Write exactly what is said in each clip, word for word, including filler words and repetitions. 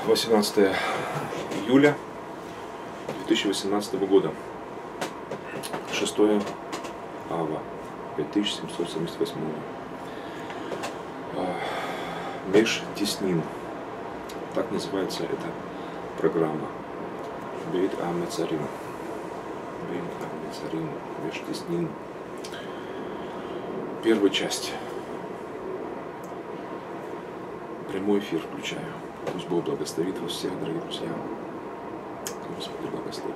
восемнадцатое июля две тысячи восемнадцатого года, шестое ава пять тысяч семьсот семьдесят восьмого. Меш Теснин, так называется эта программа. Бейт Амецарим. Бейт Амецарим. Меш Теснин. Первая часть. Прямой эфир включаю. Пусть Бог благословит вас всех, дорогие друзья. Господи, благослови.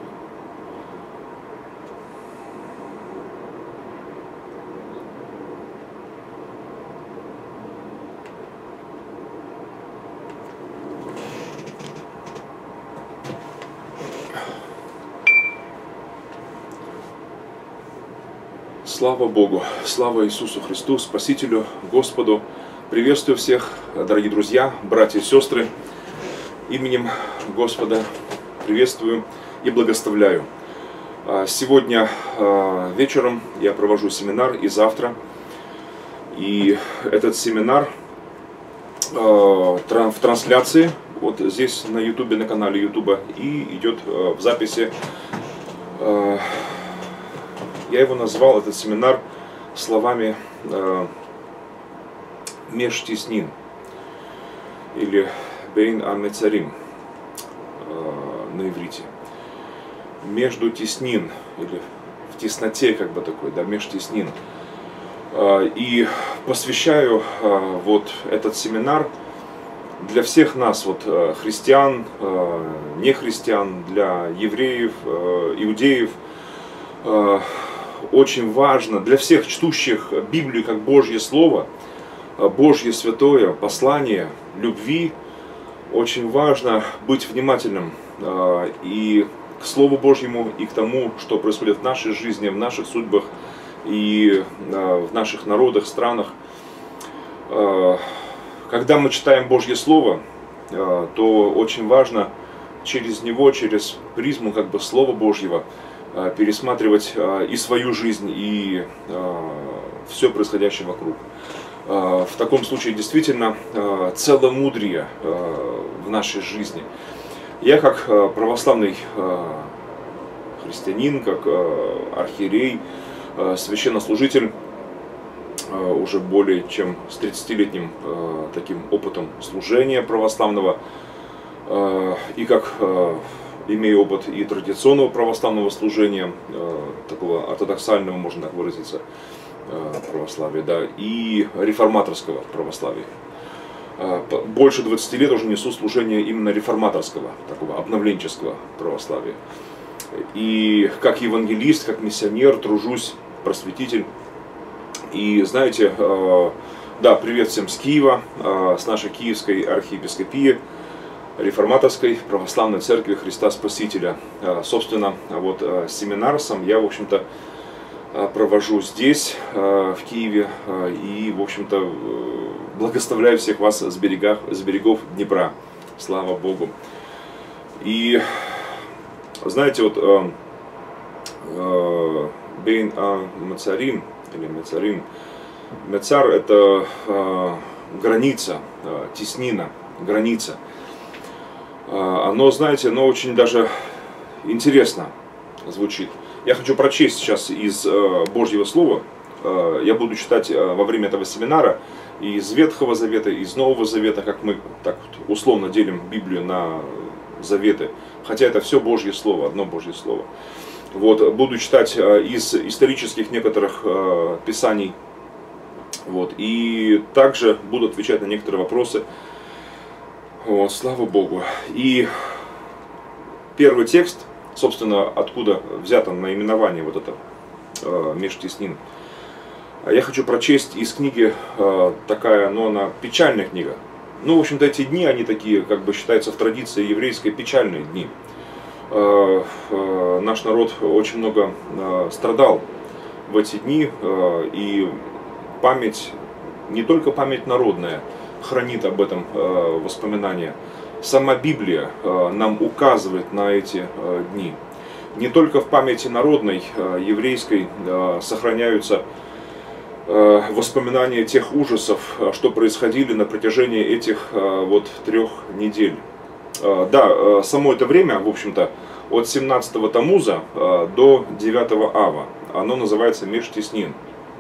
Слава Богу, слава Иисусу Христу, Спасителю, Господу. Приветствую всех, дорогие друзья, братья и сестры. Именем Господа приветствую и благословляю. Сегодня вечером я провожу семинар и завтра. И этот семинар в трансляции, вот здесь на ютубе, на канале ютуба, и идет в записи. Я его назвал, этот семинар, словами Меш Теснин, или Бейн Амецарим на иврите. Между теснин, или в тесноте, как бы такой, да, Меш Теснин. И посвящаю вот этот семинар для всех нас, вот христиан, нехристиан, для евреев, иудеев. Очень важно для всех чтущих Библию как Божье Слово, Божье святое послание любви, очень важно быть внимательным и к Слову Божьему, и к тому, что происходит в нашей жизни, в наших судьбах и в наших народах, странах. Когда мы читаем Божье Слово, то очень важно через него, через призму как бы Слова Божьего пересматривать и свою жизнь, и все происходящее вокруг. В таком случае действительно целомудрие в нашей жизни. Я как православный христианин, как архиерей, священнослужитель, уже более чем с тридцатилетним таким опытом служения православного, и как имею опыт и традиционного православного служения, такого ортодоксального, можно так выразиться, православия, да, и реформаторского православия. Больше двадцати лет уже несу служение именно реформаторского, такого обновленческого православия. И как евангелист, как миссионер тружусь, просветитель. И знаете, да, привет всем с Киева, с нашей Киевской архиепископии, Реформаторской православной церкви Христа Спасителя. Собственно, вот семинар сам я, в общем-то, провожу здесь, в Киеве, и, в общем-то, благословляю всех вас с, берегах, с берегов Днепра. Слава Богу. И, знаете, вот Бейн Амецарим, или Мецарим, Мецар — это граница, теснина, граница. Оно, знаете, оно очень даже интересно звучит. Я хочу прочесть сейчас из Божьего Слова. Я буду читать во время этого семинара из Ветхого Завета, из Нового Завета, как мы так вот условно делим Библию на заветы. Хотя это все Божье Слово, одно Божье Слово. Вот, буду читать из исторических некоторых писаний. Вот, и также буду отвечать на некоторые вопросы. Вот, слава Богу. И первый текст, собственно, откуда взято наименование вот это э, Меш Теснин, я хочу прочесть из книги, э, такая, но она печальная книга. Ну, в общем-то, эти дни, они такие, как бы считаются в традиции еврейской, печальные дни. Э, э, наш народ очень много э, страдал в эти дни, э, и память, не только память народная, хранит об этом э, воспоминания. Сама Библия э, нам указывает на эти э, дни. Не только в памяти народной, э, еврейской, э, сохраняются э, воспоминания тех ужасов, что происходили на протяжении этих э, вот трех недель. Да, само это время, в общем-то, от семнадцатого Тамуза до девятого Ава. Оно называется Межтеснин.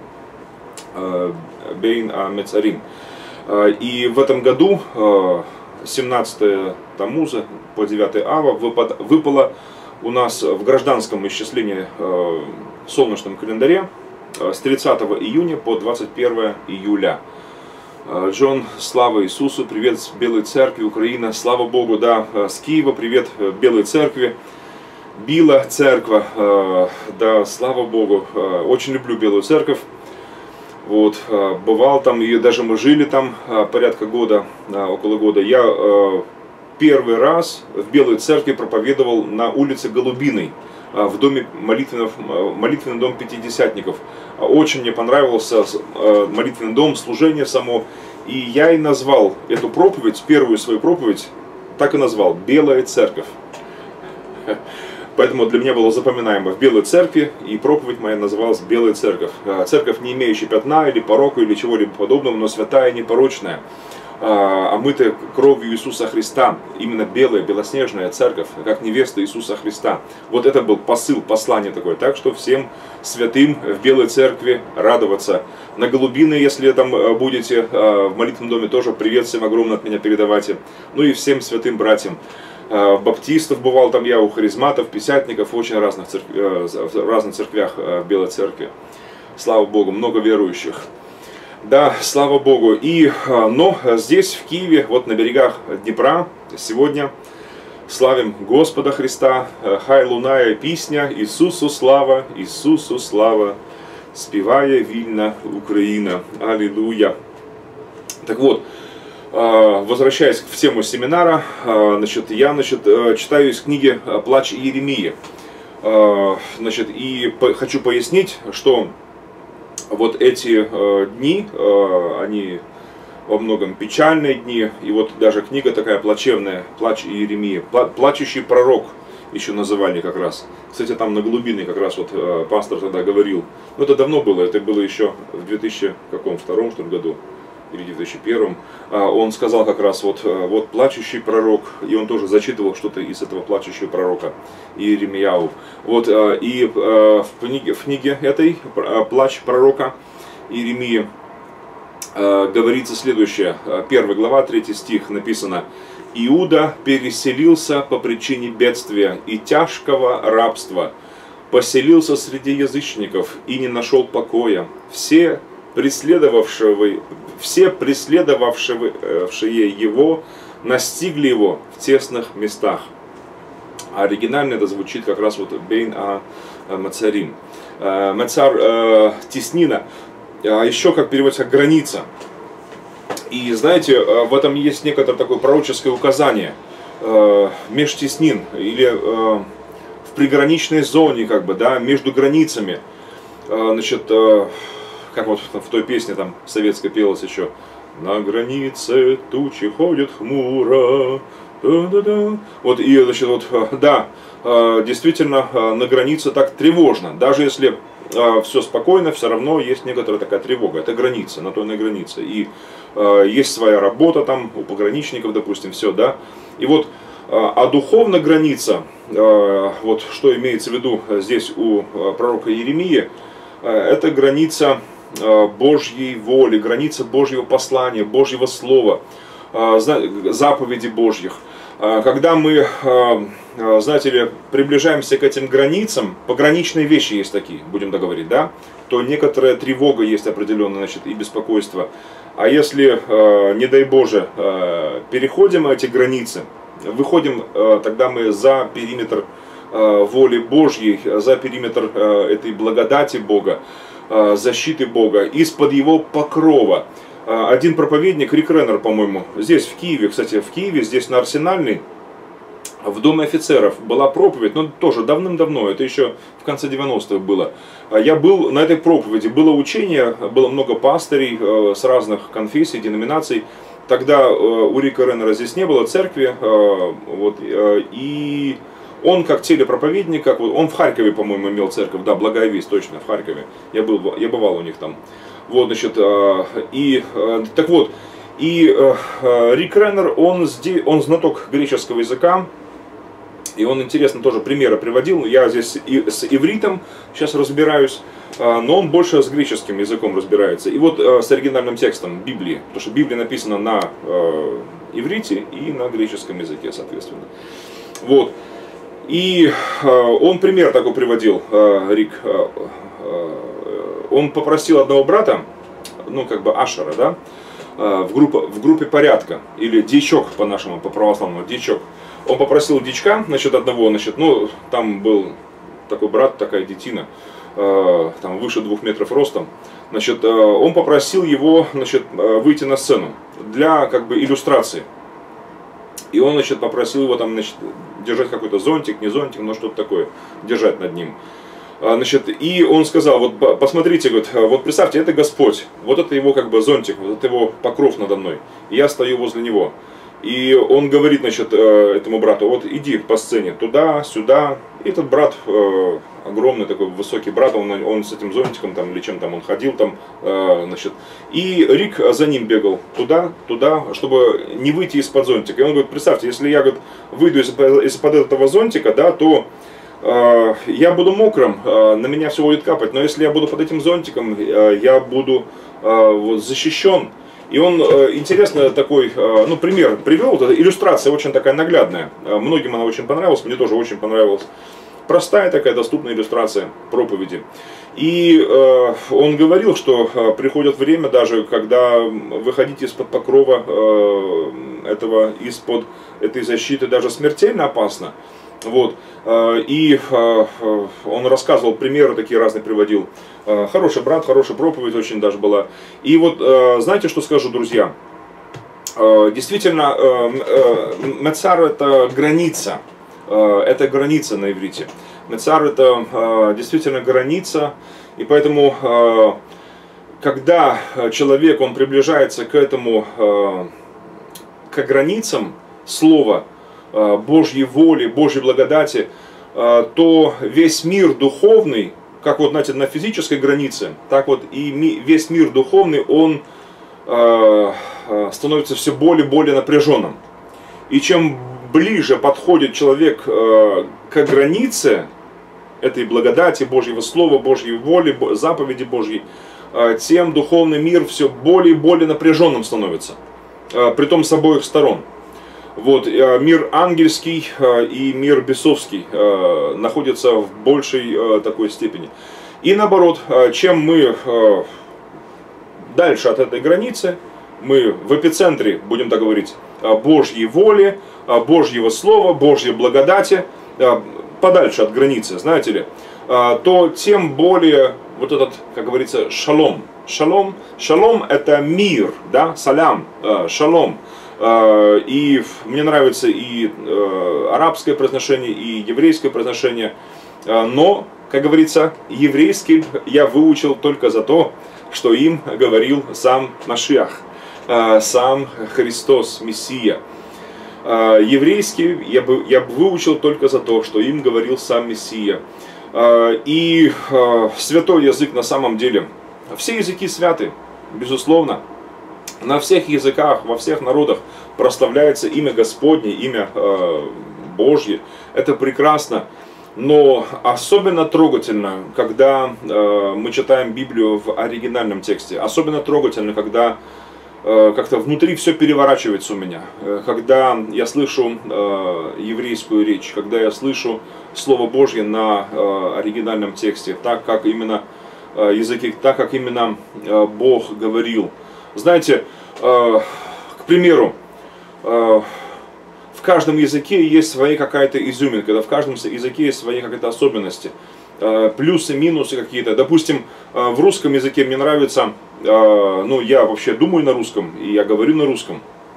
Бейн Мецарим. И в этом году, семнадцатого Тамуза по девятого Ава, выпало у нас в гражданском исчислении в солнечном календаре с тридцатого июня по двадцать первое июля. Джон, слава Иисусу, привет с Белой Церкви, Украина, слава Богу, да, с Киева, привет Белой Церкви, Била Церква, да, слава Богу, очень люблю Белую Церковь, вот, бывал там, и даже мы жили там порядка года, около года. Я первый раз в Белой Церкви проповедовал на улице Голубиной, в доме молитвенного, молитвенный дом пятидесятников. Очень мне понравился молитвенный дом, служение само. И я и назвал эту проповедь, первую свою проповедь, так и назвал «Белая Церковь». Поэтому для меня было запоминаемо в Белой Церкви, и проповедь моя называлась «Белая Церковь». Церковь, не имеющая пятна или порока или чего-либо подобного, но святая и непорочная, омытая кровью Иисуса Христа, именно белая, белоснежная церковь, как невеста Иисуса Христа. Вот это был посыл, послание такое. Так что всем святым в Белой Церкви радоваться. На Голубиной, если там будете, в молитвенном доме тоже привет всем огромное от меня передавайте. Ну и всем святым братьям. Баптистов бывал там я, у харизматов, пятидесятников, в очень разных, церкв... в разных церквях в Белой Церкви. Слава Богу, много верующих. Да, слава Богу. И, но здесь, в Киеве, вот на берегах Днепра, сегодня славим Господа Христа. Хай лунає пісня, Ісусу слава, Ісусу слава, співає вільна Україна. Аллилуйя. Так вот, возвращаясь к тему семинара, значит, я значит, читаю из книги «Плач Иеремии». Значит, и хочу пояснить, что вот эти э, дни, э, они во многом печальные дни, и вот даже книга такая плачевная, «Плач Иеремии», «Плачущий пророк» еще называли как раз. Кстати, там на Голубиной как раз вот э, пастор тогда говорил, ну это давно было, это было еще в две тысячи втором что ли, году, или две тысячи первом, он сказал как раз вот, вот плачущий пророк, и он тоже зачитывал что-то из этого плачущего пророка Иеремияу. Вот, и в книге, в книге этой «Плач пророка» Иеремии говорится следующее, первая глава, третий стих написано: «Иуда переселился по причине бедствия и тяжкого рабства, поселился среди язычников и не нашел покоя. Все преследовавшие, все преследовавшие его настигли его в тесных местах». А оригинально это звучит как раз вот «Бейн Мецарим». Мецар – теснина, а еще как переводится «граница». И знаете, в этом есть некоторое такое пророческое указание. Межтеснин, или в приграничной зоне, как бы, да, между границами. Значит, как вот в той песне там советской пелось еще: «На границе тучи ходят хмуро». Да-да-да. Вот, и, значит, вот, да, действительно, на границе так тревожно. Даже если все спокойно, все равно есть некоторая такая тревога. Это граница, на той на границе. И есть своя работа там, у пограничников, допустим, все, да. И вот, а духовная граница, вот что имеется в виду здесь у пророка Иеремии, это граница Божьей воли, граница Божьего послания, Божьего слова, заповеди Божьих. Когда мы, знаете ли, приближаемся к этим границам, пограничные вещи есть такие, будем так говорить, да, то некоторая тревога есть определенная, значит, и беспокойство. А если, не дай Боже, переходим эти границы, выходим, тогда мы за периметр воли Божьей, за периметр этой благодати Бога, защиты Бога, из-под Его покрова. Один проповедник, Рик Реннер, по-моему, здесь, в Киеве, кстати, в Киеве, здесь на Арсенальной, в Доме офицеров была проповедь, но тоже давным-давно, это еще в конце девяностых было. Я был на этой проповеди, было учение, было много пастырей с разных конфессий, деноминаций. Тогда у Рика Реннера здесь не было церкви, вот, и он как телепроповедник, как, он в Харькове, по-моему, имел церковь, да, Благая Весть, точно, в Харькове, я, был, я бывал у них там. Вот, значит, и, так вот, И э, э, Рик Реннер, он, здесь, он знаток греческого языка, и он интересно тоже примеры приводил. Я здесь и с ивритом сейчас разбираюсь, э, но он больше с греческим языком разбирается. И вот э, с оригинальным текстом Библии, потому что Библия написана на э, иврите и на греческом языке, соответственно. Вот. И э, он пример такой приводил, э, Рик. Э, э, он попросил одного брата, ну как бы Ашера, да, э, в, группе, в группе порядка, или дьячок по-нашему, по-православному, дьячок. Он попросил дьячка, значит, одного, значит, ну, там был такой брат, такая детина, э, там выше двух метров ростом. Значит, э, он попросил его, значит, выйти на сцену для, как бы, иллюстрации. И он, значит, попросил его там, значит, держать какой-то зонтик, не зонтик, но что-то такое, держать над ним. Значит, и он сказал, вот посмотрите, говорит, вот представьте, это Господь, вот это его как бы зонтик, вот это его покров надо мной, и я стою возле него. И он говорит, значит, этому брату, вот иди по сцене туда, сюда. И этот брат, огромный такой высокий брат, он, он с этим зонтиком там, или чем там он ходил там, значит. И Рик за ним бегал туда, туда, чтобы не выйти из-под зонтика. И он говорит, представьте, если я, говорит, выйду из-под этого зонтика, да, то я буду мокрым, на меня все будет капать. Но если я буду под этим зонтиком, я буду вот, защищен. И он, интересно, такой, ну, пример привел, вот иллюстрация очень такая наглядная. Многим она очень понравилась, мне тоже очень понравилась. Простая такая доступная иллюстрация проповеди. И э, он говорил, что э, приходит время даже, когда выходить из-под покрова э, этого, из-под этой защиты даже смертельно опасно. Вот. И он рассказывал, примеры такие разные приводил. Хороший брат, хорошая проповедь очень даже была. И вот знаете, что скажу, друзья? Действительно, мецар — это граница. Это граница на иврите. Мецар — это действительно граница. И поэтому, когда человек, он приближается к этому, к границам слова, Божьей воли, Божьей благодати, то весь мир духовный, как вот, знаете, на физической границе, так вот и весь мир духовный, он становится все более и более напряженным. И чем ближе подходит человек к границе этой благодати, Божьего Слова, Божьей воли, заповеди Божьей, тем духовный мир все более и более напряженным становится, притом с обоих сторон. Вот, мир ангельский и мир бесовский находятся в большей такой степени. И наоборот, чем мы дальше от этой границы, мы в эпицентре, будем так говорить, Божьей воли, Божьего Слова, Божьей благодати, подальше от границы, знаете ли, то тем более вот этот, как говорится, шалом. Шалом, шалом — это мир, да, салям, шалом. И мне нравится и арабское произношение, и еврейское произношение. Но, как говорится, еврейский я выучил только за то, что им говорил сам Машиах, сам Христос, Мессия. Еврейский я бы, я бы выучил только за то, что им говорил сам Мессия. И святой язык на самом деле, все языки святы, безусловно. На всех языках, во всех народах прославляется имя Господне, имя э, Божье. Это прекрасно. Но особенно трогательно, когда э, мы читаем Библию в оригинальном тексте. Особенно трогательно, когда э, как-то внутри все переворачивается у меня. Э, когда я слышу э, еврейскую речь, когда я слышу Слово Божье на э, оригинальном тексте, так как именно э, языки, так как именно э, Бог говорил. Знаете, э, к примеру, э, в каждом языке есть своя какая-то изюминка, да, в каждом языке есть свои какие-то особенности, э, плюсы, минусы какие-то. Допустим, э, в русском языке мне нравится, э, ну, я вообще думаю на русском, и я говорю на русском.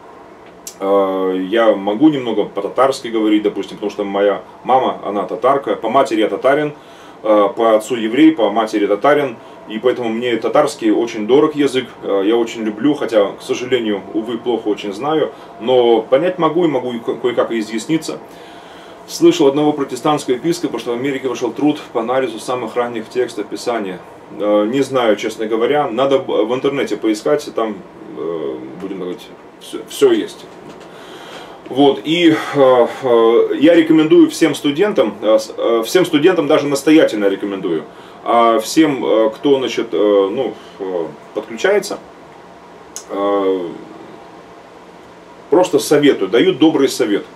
Э, я могу немного по-татарски говорить, допустим, потому что моя мама, она татарка, по матери я татарин, э, по отцу еврей, по матери татарин. И поэтому мне татарский очень дорог язык, я очень люблю, хотя, к сожалению, увы, плохо очень знаю, но понять могу и могу кое-как изъясниться. Слышал одного протестантского епископа, что в Америке вышел труд по анализу самых ранних текстов Писания. Не знаю, честно говоря, надо в интернете поискать, там будем говорить, все, все есть. Вот, и э, э, я рекомендую всем студентам, э, всем студентам даже настоятельно рекомендую, а всем, э, кто, значит, э, ну, э, подключается, э, просто советую, даю добрый совет.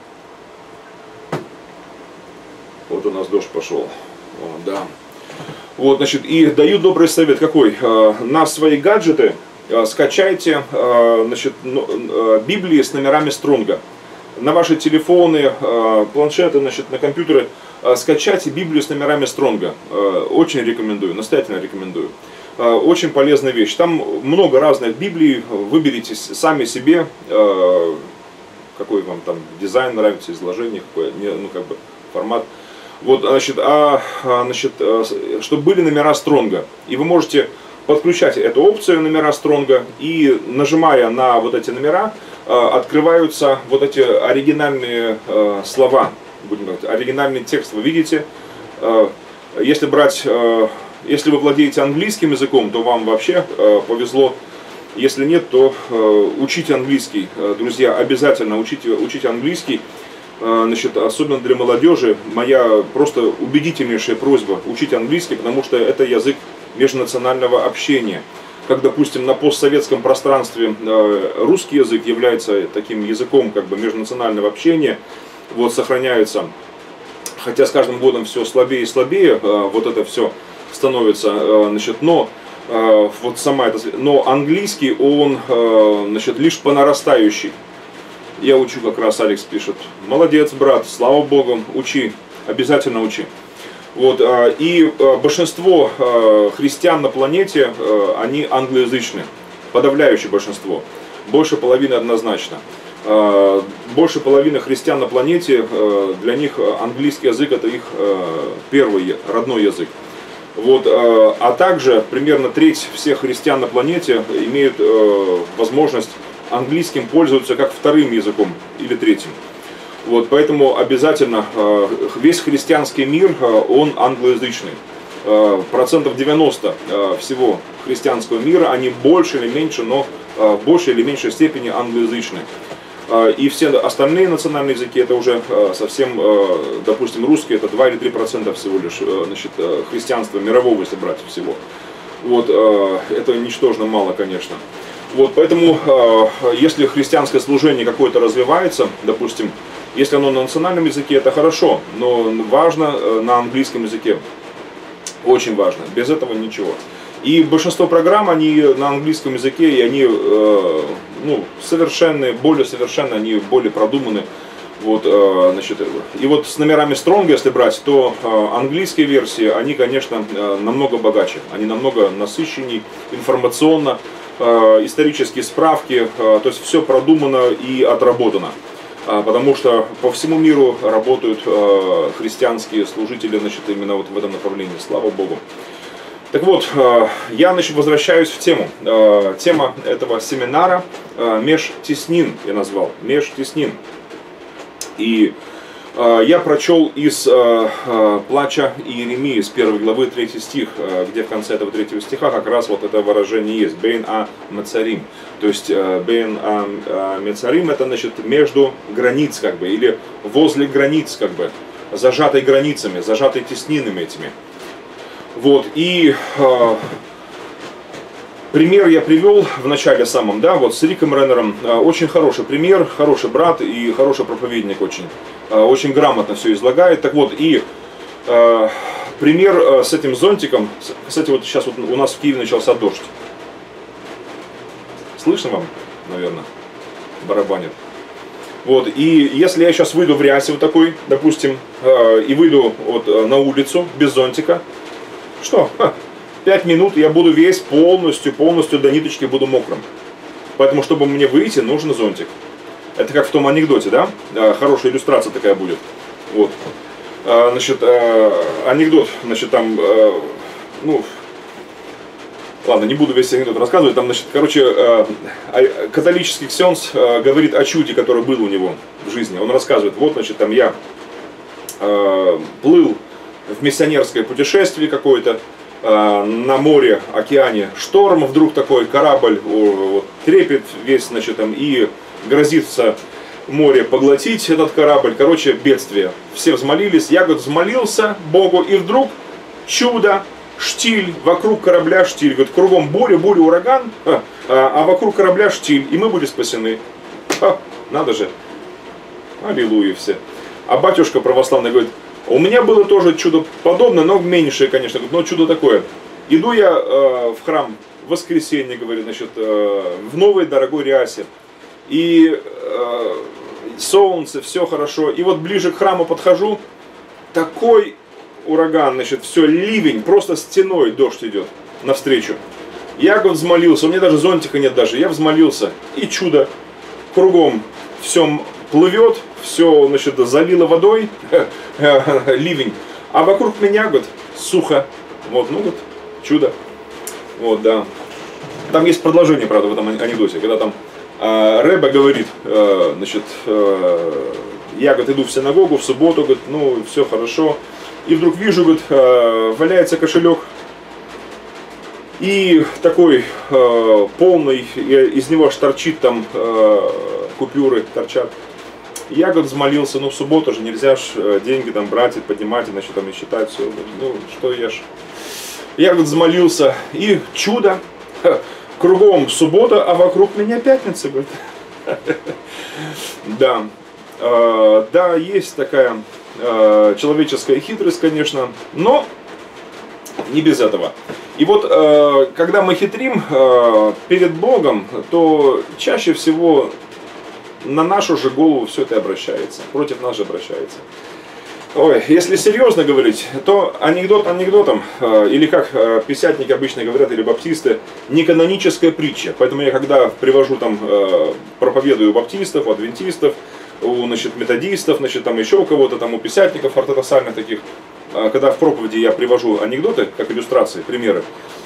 Вот у нас дождь пошел, о, да. Вот, значит, и даю добрый совет какой? Э, на свои гаджеты э, скачайте, э, значит, э, Библии с номерами Стронга. На ваши телефоны, планшеты, значит, на компьютеры скачайте Библию с номерами Стронга. Очень рекомендую, настоятельно рекомендую. Очень полезная вещь. Там много разных Библий. Выберите сами себе, какой вам там дизайн нравится, изложение, какой, ну, как бы, формат. Вот, значит, а, значит, чтобы были номера Стронга. И вы можете подключать эту опцию номера Стронга, и нажимая на вот эти номера, открываются вот эти оригинальные э, слова, будем говорить, оригинальный текст. Вы видите, э, если брать, э, если вы владеете английским языком, то вам вообще э, повезло. Если нет, то э, учите английский, э, друзья, обязательно учите, учите английский. Э, значит, особенно для молодежи моя просто убедительнейшая просьба учить английский, потому что это язык межнационального общения. Как, допустим, на постсоветском пространстве э, русский язык является таким языком как бы межнационального общения, вот, сохраняется, хотя с каждым годом все слабее и слабее, э, вот это все становится, э, значит, но э, вот сама эта, но английский он, э, значит, лишь по нарастающей. Я учу, как раз Алекс пишет, молодец, брат, слава Богу, учи, обязательно учи. Вот, и большинство христиан на планете, они англоязычны, подавляющее большинство, больше половины однозначно. Больше половины христиан на планете, для них английский язык это их первый родной язык. Вот, а также примерно треть всех христиан на планете имеют возможность английским пользоваться как вторым языком или третьим. Вот, поэтому обязательно весь христианский мир, он англоязычный. Процентов девяносто всего христианского мира, они больше или меньше, но в большей или меньшей степени англоязычны. И все остальные национальные языки, это уже совсем, допустим, русский, это два или три процента всего лишь, значит, христианства мирового, если брать всего. Вот, это ничтожно мало, конечно. Вот, поэтому, если христианское служение какое-то развивается, допустим, если оно на национальном языке, это хорошо, но важно на английском языке. Очень важно. Без этого ничего. И большинство программ, они на английском языке, и они э, ну, совершенные, более совершенные, они более продуманы. Вот, э, значит, и вот с номерами Стронга, если брать, то э, английские версии, они, конечно, э, намного богаче. Они намного насыщеннее информационно, э, исторические справки, э, то есть все продумано и отработано. Потому что по всему миру работают э, христианские служители, значит, именно вот в этом направлении, слава Богу. Так вот, э, я, значит, возвращаюсь в тему. Э, тема этого семинара э, «Межтеснин» я назвал, «Межтеснин». И э, я прочел из э, э, «Плача Иеремии» с первой главы, третий стих, э, где в конце этого третьего стиха как раз вот это выражение есть, «Бейн а Мецарим». То есть «Бейн а Мецарим» это, значит, между границ, как бы, или возле границ, как бы, зажатой границами, зажатой теснинами этими. Вот, и э, пример я привел в начале самом, да, вот с Риком Реннером, э, очень хороший пример, хороший брат и хороший проповедник очень, э, очень грамотно все излагает. Так вот, и э, пример э, с этим зонтиком, кстати, вот сейчас вот у нас в Киеве начался дождь. Слышно вам, наверное, барабанит. Вот, и если я сейчас выйду в рясе вот такой, допустим, э, и выйду вот на улицу без зонтика, что? Ха, пять минут я буду весь полностью, полностью до ниточки буду мокрым. Поэтому, чтобы мне выйти, нужен зонтик. Это как в том анекдоте, да? Э, хорошая иллюстрация такая будет. Вот. Э, значит, э, анекдот, значит, там, э, ну... Ладно, не буду весь анекдот рассказывать. Там, значит, короче, э, католический ксенз э, говорит о чуде, которое было у него в жизни. Он рассказывает, вот, значит, там я э, плыл в миссионерское путешествие какое-то, на море, океане шторм, вдруг такой корабль вот, трепет весь, значит, там, и грозится море поглотить этот корабль. Короче, бедствие. Все взмолились, я, говорит, взмолился Богу, и вдруг чудо, штиль, вокруг корабля штиль. Говорит, кругом буря, буря, ураган, а, а вокруг корабля штиль, и мы были спасены. Ха, надо же. Аллилуйя все. А батюшка православный говорит, у меня было тоже чудо подобное, но меньшее, конечно, но чудо такое. Иду я э, в храм в воскресенье, говорит, значит, э, в новой дорогой рясе. И э, солнце, все хорошо. И вот ближе к храму подхожу, такой ураган, значит, все, ливень, просто стеной дождь идет навстречу. Я, говорит, взмолился, у меня даже зонтика нет даже, я взмолился, и чудо, кругом все плывет, все, значит, залило водой, ливень, а вокруг меня, говорит, сухо, вот, ну вот, чудо, вот, да. Там есть продолжение, правда, в этом анекдоте, когда там э, Рэбе говорит, э, значит, э, я, говорит, иду в синагогу в субботу, говорит, ну, все хорошо, и вдруг вижу, говорит, э, валяется кошелек, и такой э, полный, из него аж торчит там, э, купюры торчат. Я, говорит, взмолился, ну в субботу же нельзя ж деньги там брать и поднимать, иначе там и считать все. Ну что я ж. Я, говорит, взмолился, и чудо, кругом суббота, а вокруг меня пятница, говорит. Да, да, есть такая человеческая хитрость, конечно, но не без этого. И вот, когда мы хитрим перед Богом, то чаще всего на нашу же голову все это обращается, против нас же обращается. Ой, если серьезно говорить, то анекдот анекдотом, или как пятидесятники обычно говорят, или баптисты, не каноническая притча. Поэтому я когда привожу там, проповедую у баптистов, у адвентистов, у, значит, методистов, значит, там еще у кого-то, там у пятидесятников ортодоксальных таких, когда в проповеди я привожу анекдоты, как иллюстрации, примеры,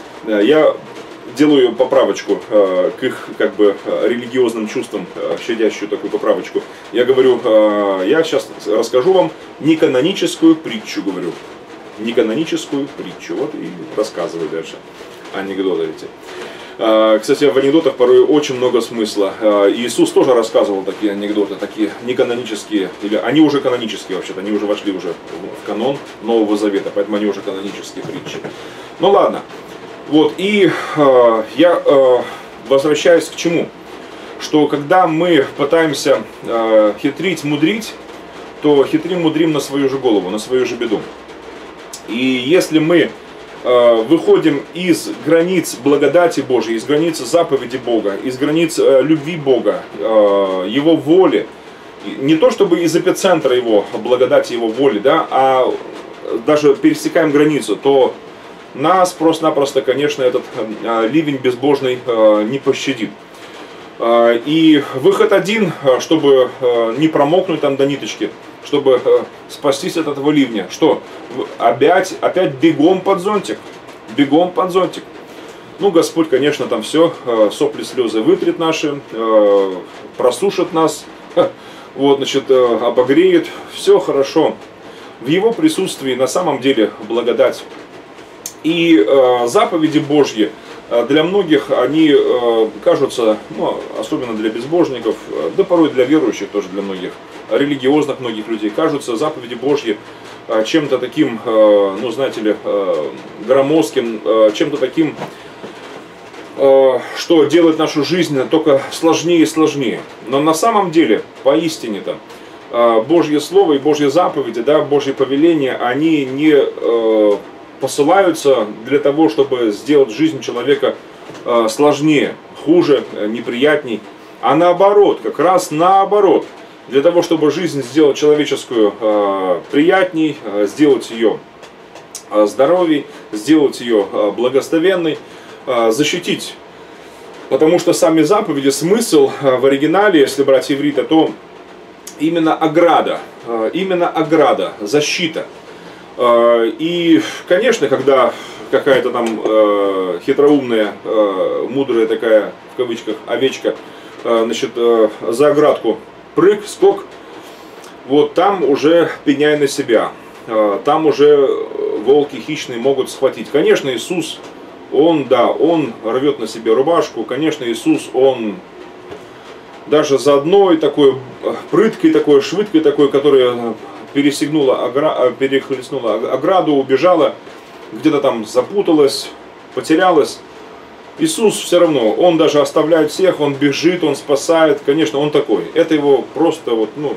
я делаю поправочку э, к их как бы религиозным чувствам, э, щадящую такую поправочку. Я говорю, э, я сейчас расскажу вам неканоническую притчу, говорю. Неканоническую притчу. Вот и рассказываю дальше анекдоты эти. Э, кстати, в анекдотах порой очень много смысла. Э, Иисус тоже рассказывал такие анекдоты, такие неканонические, или они уже канонические вообще-то, они уже вошли уже в канон Нового Завета, поэтому они уже канонические притчи. Ну ладно. Вот, и э, я э, возвращаюсь к чему? Что когда мы пытаемся э, хитрить, мудрить, то хитрим, мудрим на свою же голову, на свою же беду. И если мы э, выходим из границ благодати Божьей, из границ заповеди Бога, из границ э, любви Бога, э, Его воли, не то чтобы из эпицентра Его благодати, Его воли, да, а даже пересекаем границу, то нас просто-напросто, конечно, этот э, ливень безбожный э, не пощадит. Э, и выход один, чтобы э, не промокнуть там до ниточки, чтобы э, спастись от этого ливня. Что? Опять, опять бегом под зонтик. Бегом под зонтик. Ну, Господь, конечно, там все, э, сопли, слезы вытрет наши, э, просушит нас, э, вот, значит, э, обогреет. Все хорошо. В Его присутствии на самом деле благодать. И э, заповеди Божьи э, для многих они э, кажутся, ну, особенно для безбожников, э, да порой для верующих тоже, для многих, религиозных многих людей, кажутся заповеди Божьи э, чем-то таким, э, ну знаете ли, э, громоздким, э, чем-то таким, э, что делает нашу жизнь только сложнее и сложнее. Но на самом деле, поистине-то, э, Божье Слово и Божьи заповеди, да, Божьи повеления, они не... Э, посылаются для того, чтобы сделать жизнь человека э, сложнее, хуже, э, неприятней, а наоборот, как раз наоборот, для того, чтобы жизнь сделать человеческую э, приятней, э, сделать ее э, здоровей, сделать ее э, благословенной, э, защитить. Потому что сами заповеди, смысл э, в оригинале, если брать иврита, то именно ограда, э, именно ограда, защита. И, конечно, когда какая-то там э, хитроумная, э, мудрая такая, в кавычках, овечка, э, значит, э, за оградку прыг, скок, вот там уже пеняй на себя, э, там уже волки хищные могут схватить. Конечно, Иисус, Он, да, Он рвет на себе рубашку. Конечно, Иисус, Он даже за одной такой прыткой, такой швыдкой, такой, которая пересекнула, огра... перехлестнула ограду, убежала, где-то там запуталась, потерялась. Иисус все равно, Он даже оставляет всех, Он бежит, Он спасает. Конечно, Он такой. Это Его просто вот, ну...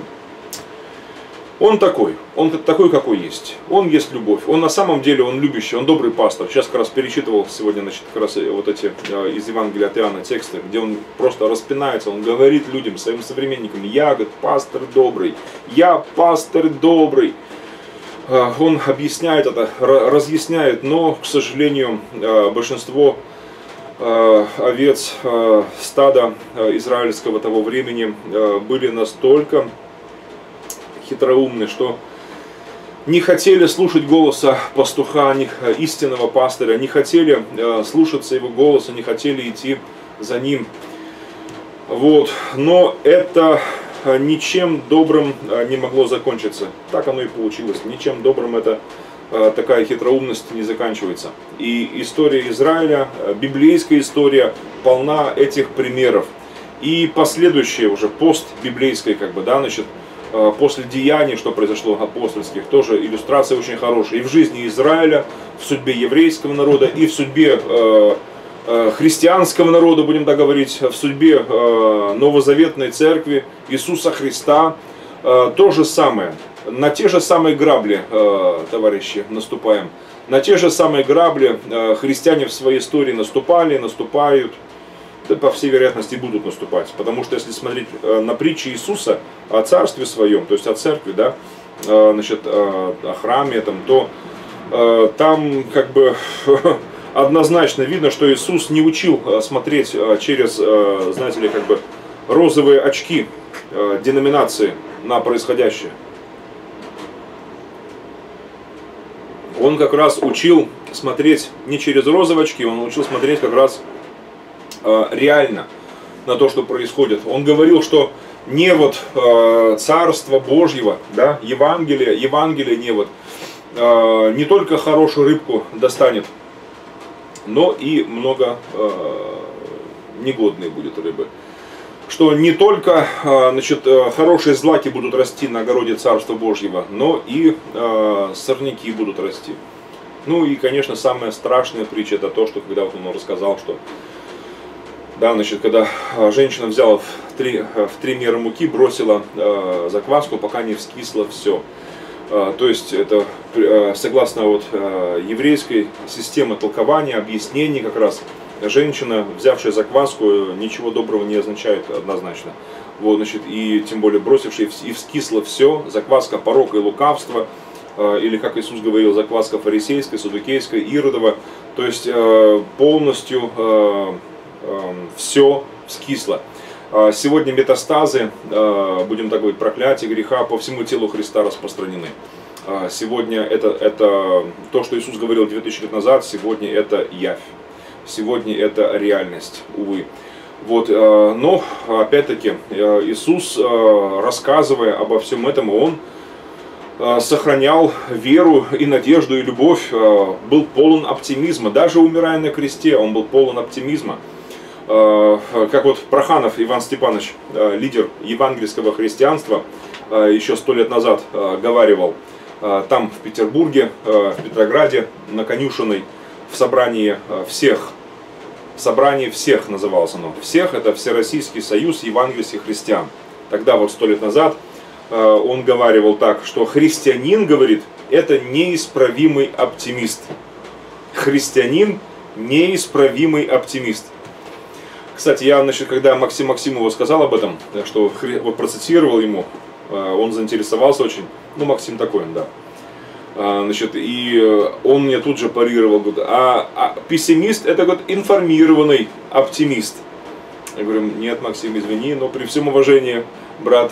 Он такой, он такой, какой есть. Он есть любовь. Он на самом деле, он любящий, он добрый пастор. Сейчас как раз перечитывал сегодня, значит, как раз вот эти из Евангелия от Иоанна тексты, где он просто распинается, он говорит людям, своим современникам: я, говорит, пастор добрый, я пастор добрый. Он объясняет это, разъясняет, но, к сожалению, большинство овец стада израильского того времени были настолько хитроумны, что не хотели слушать голоса пастуха, истинного пастыря, не хотели слушаться его голоса, не хотели идти за ним. Вот. Но это ничем добрым не могло закончиться. Так оно и получилось. Ничем добрым это такая хитроумность не заканчивается. И история Израиля, библейская история, полна этих примеров. И последующая уже постбиблейская, как бы, да, значит, после деяний, что произошло апостольских, тоже иллюстрация очень хорошая. И в жизни Израиля, в судьбе еврейского народа, и в судьбе э, э, христианского народа, будем так говорить, в судьбе э, новозаветной церкви Иисуса Христа. Э, то же самое. На те же самые грабли, э, товарищи, наступаем. На те же самые грабли э, христиане в своей истории наступали, наступают. Да, по всей вероятности, будут наступать. Потому что если смотреть на притчи Иисуса о царстве своем, то есть о церкви, да, значит, о храме, там, то там как бы однозначно видно, что Иисус не учил смотреть через, знаете ли, как бы розовые очки деноминации на происходящее. Он как раз учил смотреть не через розовые очки, он учил смотреть как раз реально на то, что происходит. Он говорил, что не вот э, Царство Божьего, да, Евангелие, Евангелие не вот э, не только хорошую рыбку достанет, но и много э, негодной будет рыбы. Что не только э, значит, хорошие злаки будут расти на огороде Царства Божьего, но и э, сорняки будут расти. Ну и, конечно, самая страшная притча это то, что когда вот он рассказал, что да, значит, когда женщина взяла в три, в три меры муки, бросила э, закваску, пока не вскисло все. Э, то есть это э, согласно вот, э, еврейской системе толкования, объяснений как раз, женщина, взявшая закваску, ничего доброго не означает однозначно. Вот, значит, и тем более бросившая и вскисло все, закваска порока и лукавства, э, или как Иисус говорил, закваска фарисейская, саддукейская, иродова, то есть э, полностью э, все вскисло. Сегодня метастазы, будем так говорить, проклятие греха по всему телу Христа распространены. Сегодня это, это то, что Иисус говорил две тысячи лет назад, сегодня это явь. Сегодня это реальность, увы. Вот, но, опять-таки, Иисус, рассказывая обо всем этом, Он сохранял веру и надежду и любовь, был полон оптимизма. Даже умирая на кресте, Он был полон оптимизма. Как вот Проханов Иван Степанович, лидер евангельского христианства, еще сто лет назад говаривал там в Петербурге, в Петрограде, на Конюшиной, в собрании всех, в собрании всех называлось оно, всех, это Всероссийский союз евангельских христиан. Тогда вот сто лет назад он говаривал так, что христианин, говорит, это неисправимый оптимист. Христианин неисправимый оптимист. Кстати, я, значит, когда Максим Максимову сказал об этом, что вот процитировал ему, он заинтересовался очень. Ну, Максим такой он, да. Значит, и он мне тут же парировал, говорит, а, а пессимист это, говорит, информированный оптимист. Я говорю, нет, Максим, извини, но при всем уважении, брат,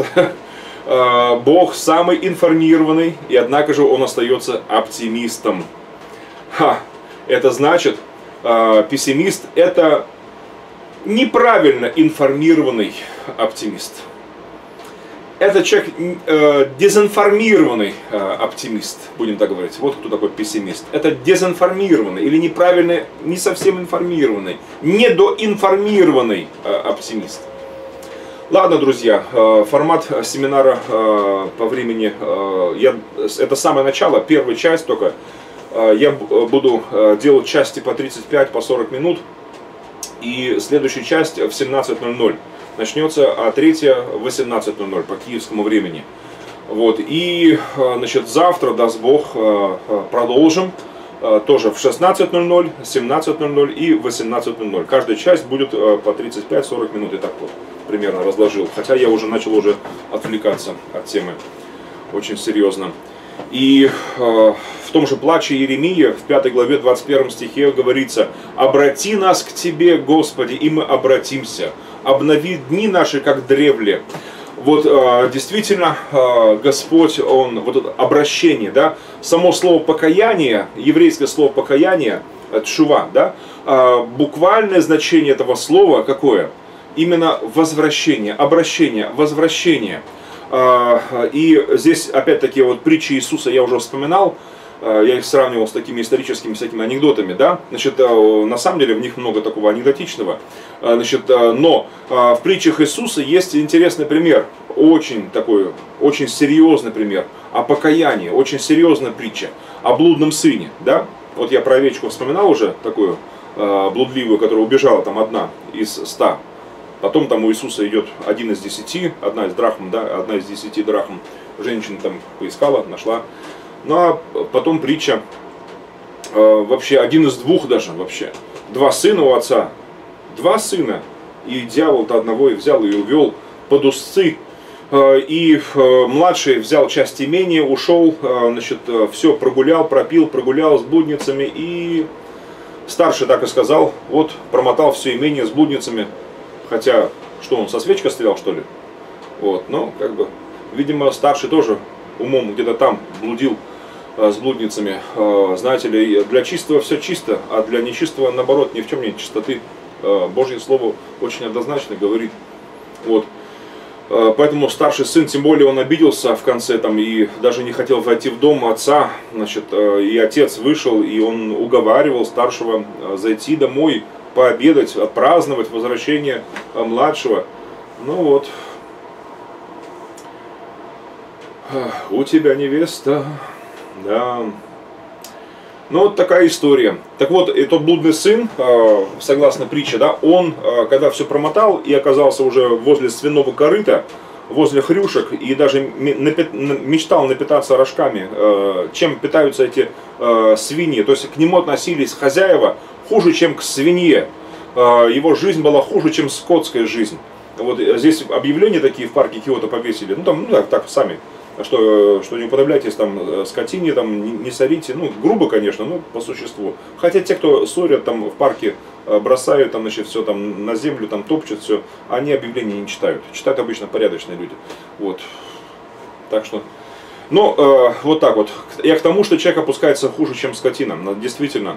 Бог самый информированный, и однако же он остается оптимистом. Ха, это значит, пессимист это неправильно информированный оптимист. это человек э, дезинформированный э, оптимист, будем так говорить. Вот кто такой пессимист. Это дезинформированный или неправильный, не совсем информированный, недоинформированный э, оптимист. Ладно, друзья, э, формат семинара э, по времени, э, я, это самое начало, первая часть только. Э, я буду э, делать части по тридцать пять, по сорок минут. И следующая часть в семнадцать ноль ноль. Начнется, а третья в восемнадцать ноль ноль по киевскому времени. Вот. И значит, завтра, даст Бог, продолжим. Тоже в шестнадцать ноль ноль, семнадцать ноль ноль и восемнадцать ноль ноль. Каждая часть будет по тридцать пять сорок минут. И так вот примерно разложил. Хотя я уже начал уже отвлекаться от темы. Очень серьезно. И э, в том же плаче Иеремия, в пятой главе двадцать первом стихе говорится: «Обрати нас к Тебе, Господи, и мы обратимся. Обнови дни наши, как древле». Вот э, действительно, э, Господь, Он, вот это обращение, да, само слово покаяние, еврейское слово покаяние, тшува, да, э, буквальное значение этого слова какое? Именно возвращение, обращение, возвращение. И здесь, опять-таки, вот притчи Иисуса я уже вспоминал, я их сравнивал с такими историческими всякими анекдотами, да, значит, на самом деле в них много такого анекдотичного, значит, но в притчах Иисуса есть интересный пример, очень такой, очень серьезный пример о покаянии, очень серьезная притча о блудном сыне, да, вот я про овечку вспоминал уже, такую блудливую, которая убежала там одна из ста. Потом там у Иисуса идет один из десяти, одна из драхм, да, одна из десяти драхм. Женщина там поискала, нашла. Ну а потом притча, э, вообще один из двух даже вообще. Два сына у отца, два сына. И дьявол-то одного и взял и увел под узцы. Э, и э, младший взял часть имения, ушел, э, значит, э, все прогулял, пропил, прогулял с блудницами. И старший так и сказал: вот промотал все имение с блудницами. Хотя, что он, со свечкой стрелял, что ли? Вот, но, как бы, видимо, старший тоже умом где-то там блудил э, с блудницами. Э, знаете ли, для чистого все чисто, а для нечистого, наоборот, ни в чем нет чистоты. Э, Божье Слово очень однозначно говорит. Вот. Э, поэтому старший сын, тем более, он обиделся в конце там и даже не хотел войти в дом отца. Значит, э, и отец вышел, и он уговаривал старшего э, зайти домой, пообедать, отпраздновать возвращение младшего. Ну вот, у тебя невеста, да. Ну вот такая история. Так вот, и тот блудный сын, согласно притче, да, он, когда все промотал и оказался уже возле свиного корыта, возле хрюшек, и даже мечтал напитаться рожками, чем питаются эти свиньи. То есть к нему относились хозяева хуже, чем к свинье. Его жизнь была хуже, чем скотская жизнь. Вот здесь объявления такие в парке Киото повесили. Ну там, ну так, так сами, что, что не уподобляйтесь там скотине, там не, не сорите. Ну грубо, конечно, но по существу. Хотя те, кто ссорят там в парке, бросают там, значит, все там на землю, там топчут все, они объявления не читают. Читают обычно порядочные люди. Вот. Так что. Ну, э, вот так вот. Я к тому, что человек опускается хуже, чем скотина. Действительно.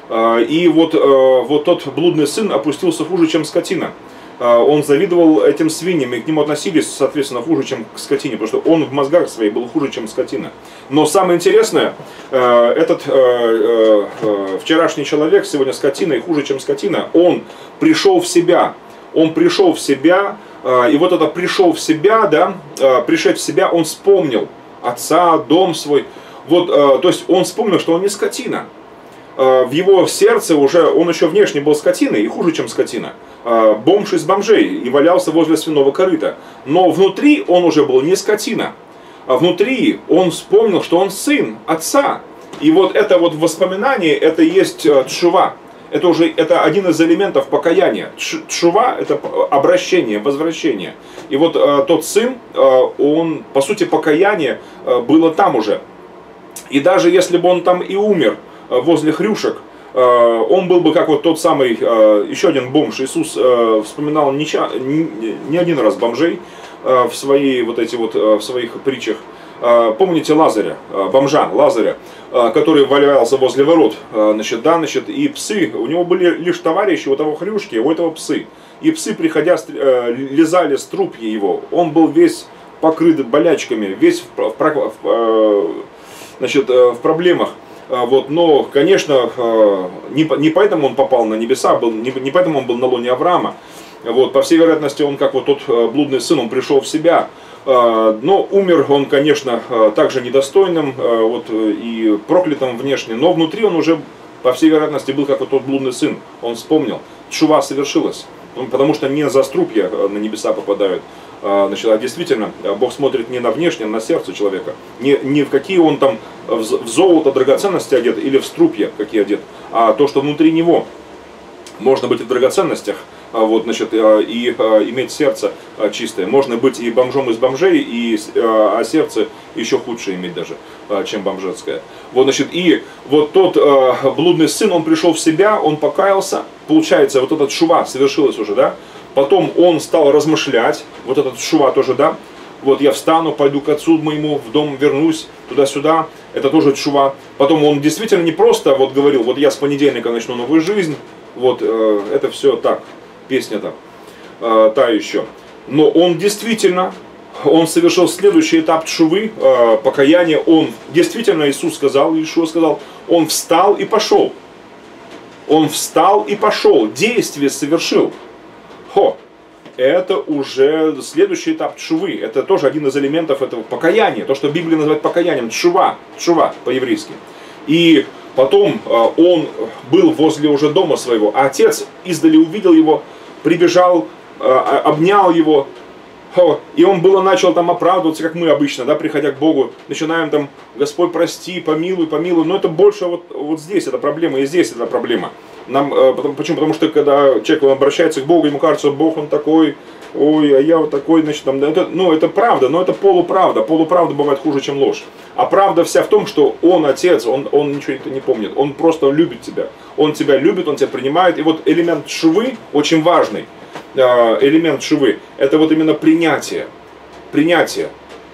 И вот, вот тот блудный сын опустился хуже, чем скотина. Он завидовал этим свиньям, и к нему относились, соответственно, хуже, чем к скотине, потому что он в мозгах своих был хуже, чем скотина. Но самое интересное, этот вчерашний человек, сегодня скотина, и хуже, чем скотина, он пришел в себя. Он пришел в себя, и вот это пришел в себя, да, пришед в себя, он вспомнил отца, дом свой. Вот, то есть он вспомнил, что он не скотина. В его сердце уже, он еще внешне был скотиной, и хуже, чем скотина. Бомж из бомжей, и валялся возле свиного корыта. Но внутри он уже был не скотина. А внутри он вспомнил, что он сын отца. И вот это вот воспоминание, это и есть тшува. Это уже это один из элементов покаяния. Тшува — это обращение, возвращение. И вот тот сын, он, по сути, покаяние было там уже. И даже если бы он там и умер возле хрюшек, он был бы как вот тот самый, еще один бомж. Иисус вспоминал не, ча, не, не один раз бомжей в, своей, вот эти вот, в своих притчах. Помните Лазаря, бомжа Лазаря, который валялся возле ворот, значит, да, значит, и псы, у него были лишь товарищи, у того хрюшки, у этого псы. И псы, приходя, лизали струпья его, он был весь покрыт болячками, весь в, в, в, значит, в проблемах. Вот, но, конечно, не, не поэтому он попал на небеса, был, не, не поэтому он был на лоне Авраама. Вот, по всей вероятности, он, как вот тот блудный сын, он пришел в себя. Но умер он, конечно, также недостойным вот, и проклятым внешне. Но внутри он уже, по всей вероятности, был как вот тот блудный сын. Он вспомнил, тшува совершилась. Потому что не за струпья на небеса попадают. Значит, а действительно, Бог смотрит не на внешнее, а на сердце человека. Не, не в какие он там в золото, драгоценности одет или в струпья какие одет, а то, что внутри него. Можно быть и в драгоценностях, вот, значит, и иметь сердце чистое. Можно быть и бомжом из бомжей, и, а сердце еще худшее иметь даже, чем бомжетское. Вот, значит, и вот тот блудный сын, он пришел в себя, он покаялся. Получается, вот этот шува совершилось уже, да? Потом он стал размышлять, вот этот шува тоже, да? Вот я встану, пойду к отцу моему, в дом вернусь, туда-сюда. Это тоже шува. Потом он действительно не просто вот говорил, вот я с понедельника начну новую жизнь. Вот э, это все так, песня-то э, та еще. Но он действительно, он совершил следующий этап тшувы, э, покаяния. Он действительно, Иисус сказал, Иешуа сказал, он встал и пошел. Он встал и пошел, действие совершил. Хо, это уже следующий этап тшувы. Это тоже один из элементов этого покаяния. То, что Библия называет покаянием, тшува, тшува по-еврейски. И потом он был возле уже дома своего, а отец издали увидел его, прибежал, обнял его, и он было начал там оправдываться, как мы обычно, да, приходя к Богу, начинаем там, Господь, прости, помилуй, помилуй, но это больше вот, вот здесь эта проблема, и здесь эта проблема. Нам, почему? Потому что когда человек обращается к Богу, ему кажется, Бог он такой, ой, а я вот такой, значит, там, это, ну это правда, но это полуправда, полуправда бывает хуже, чем ложь. А правда вся в том, что он отец, он, он ничего не помнит, он просто любит тебя, он тебя любит, он тебя принимает, и вот элемент тшувы очень важный, элемент тшувы, это вот именно принятие, принятие.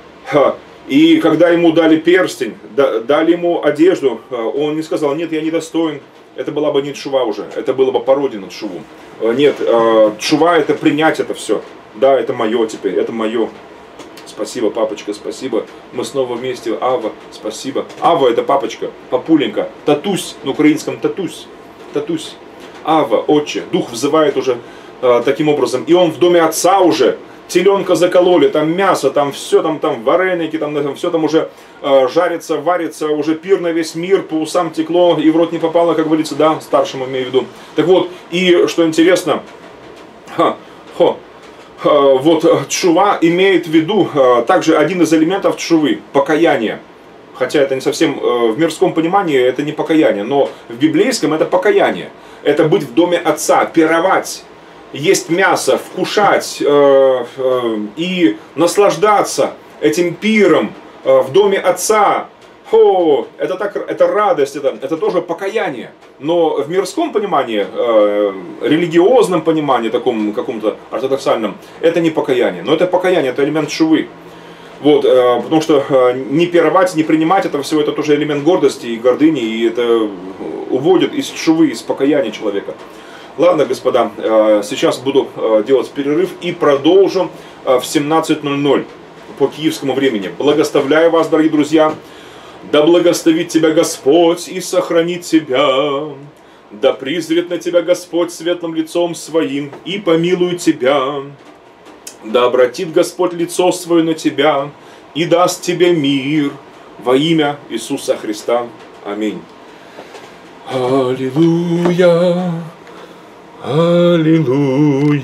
И когда ему дали перстень, дали ему одежду, он не сказал, нет, я недостоин. Это была бы не тшува уже, это было бы пародия на тшуву. Нет, тшува это принять это все. Да, это мое теперь, это мое. Спасибо, папочка, спасибо. Мы снова вместе. Ава, спасибо. Ава это папочка, папуленька. Татусь, на украинском татусь. Татусь. Ава, отче. Дух взывает уже э, таким образом. И он в доме отца уже. Теленка закололи, там мясо, там все, там, там вареники, там, там все там уже э, жарится, варится, уже пир на весь мир, по усам текло и в рот не попало, как говорится, да, старшему имею в виду. Так вот, и что интересно, ха, хо, ха, вот тшува имеет в виду э, также один из элементов тшувы, покаяние. Хотя это не совсем, э, в мирском понимании это не покаяние, но в библейском это покаяние. Это быть в доме отца, пировать. Есть мясо, вкушать э, э, и наслаждаться этим пиром э, в доме отца. О, это, так, это радость, это, это тоже покаяние. Но в мирском понимании, э, религиозном понимании, таком каком-то ортодоксальном, это не покаяние. Но это покаяние, это элемент тшувы. Вот, э, потому что э, не пировать, не принимать это все, это тоже элемент гордости и гордыни, и это уводит из тшувы, из покаяния человека. Ладно, господа, сейчас буду делать перерыв и продолжим в семнадцать ноль ноль по киевскому времени. Благословляю вас, дорогие друзья. Да благословит тебя Господь и сохранит тебя. Да призрит на тебя Господь светлым лицом своим и помилует тебя. Да обратит Господь лицо свое на тебя и даст тебе мир во имя Иисуса Христа. Аминь. Аллилуйя. Аллилуйя.